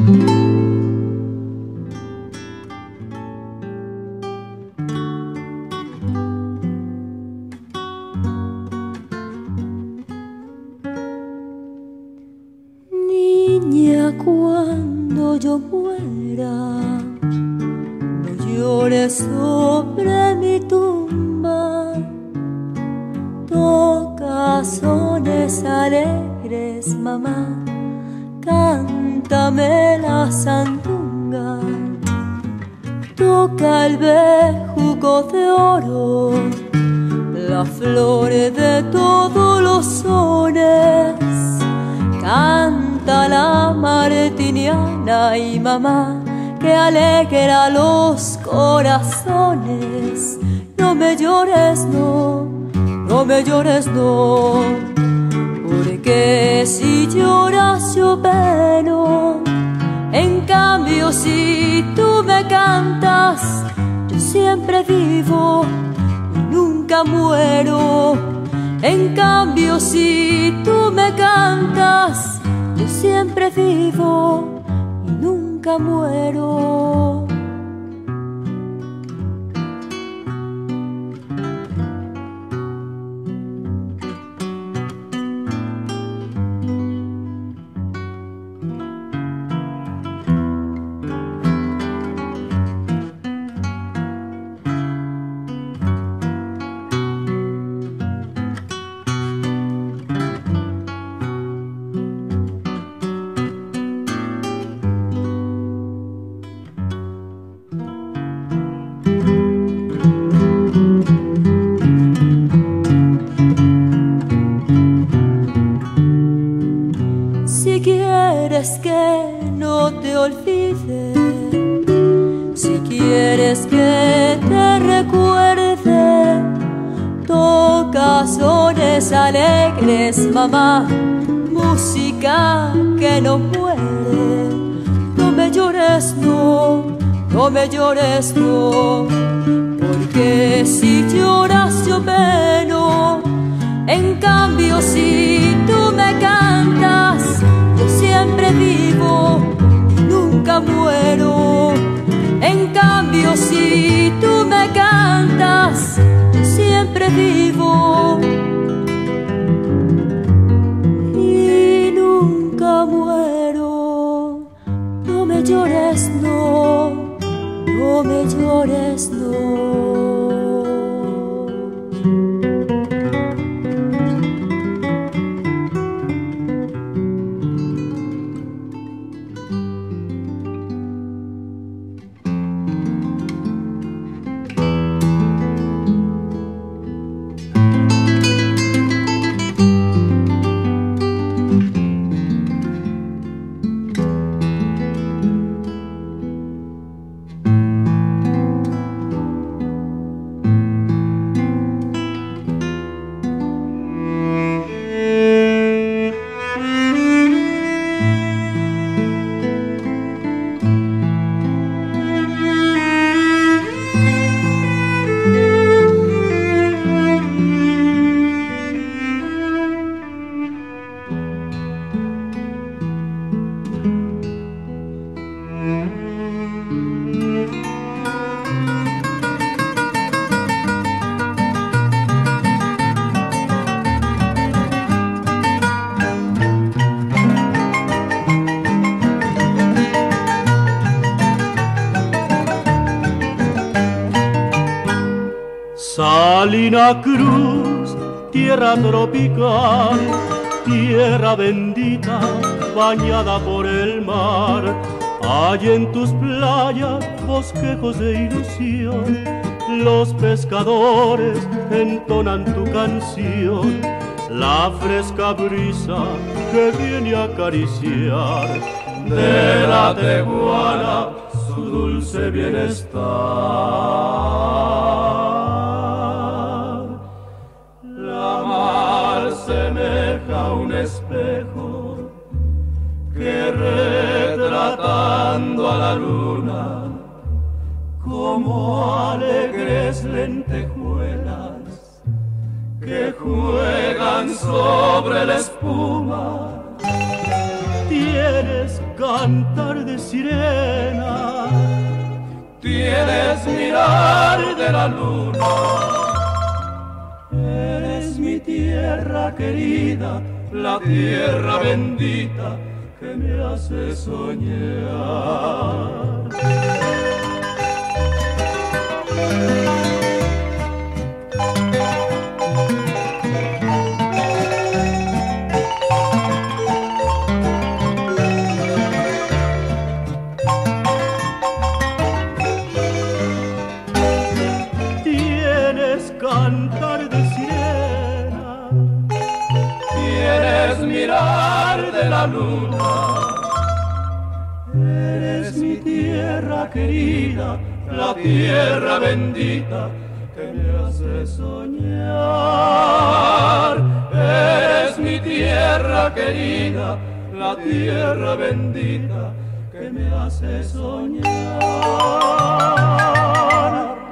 Niña, cuando yo muera, no llores sobre mi tumba. Toca sones alegres, mamá, cántame la sandunga. Toca el bejuco de oro, la flor de todos los sones. Canta la martiniana y mamá, que alegra los corazones. No me llores, no, no me llores, no, porque si lloras yo peno. En cambio si tú me cantas, yo siempre vivo y nunca muero. En cambio si tú me cantas, yo siempre vivo y nunca muero. Si quieres que no te olvide, si quieres que te recuerde, toca sones alegres, mamá, música que no muere. No me llores, no, no me llores, no, porque si lloras yo peno. En cambio si tú me cantas, yo siempre vivo y nunca muero. En cambio si tú me cantas, yo siempre vivo y nunca muero. No me llores, no, no me llores, no. Salina Cruz, tierra tropical, tierra bendita, bañada por el mar. Hay en tus playas bosquejos de ilusión, los pescadores entonan tu canción. La fresca brisa que viene a acariciar de la teguana su dulce bienestar. Semeja un espejo que retratando a la luna como alegres lentejuelas que juegan sobre la espuma. Tienes cantar de sirena, tienes mirar de la luna. Eres mi tierra querida, la tierra bendita que me hace soñar. Cantar de sirena, tienes mirar de la luna. Eres mi tierra querida, la tierra bendita que me hace soñar. Eres mi tierra querida, la tierra bendita que me hace soñar.